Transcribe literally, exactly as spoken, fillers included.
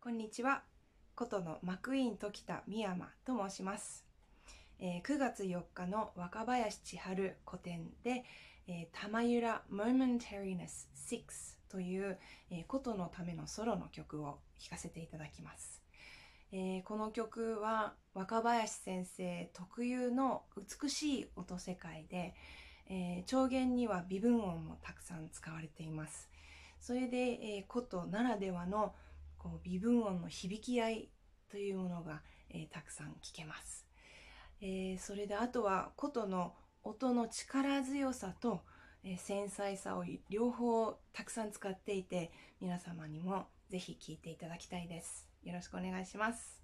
こんにちは。琴の幕院時田美山と申します。えー、くがつよっかの若林千春古典で、えー、玉ゆら Momentariness ろくという、えー、琴のためのソロの曲を弾かせていただきます。えー、この曲は若林先生特有の美しい音世界で、えー、調弦には微分音もたくさん使われています。それで、えー、琴ならではのこう微分音の響き合いというものが、えー、たくさん聞けます。えー、それであとは琴の音の力強さと、えー、繊細さを両方たくさん使っていて、皆様にもぜひ聴いていただきたいです。よろしくお願いします。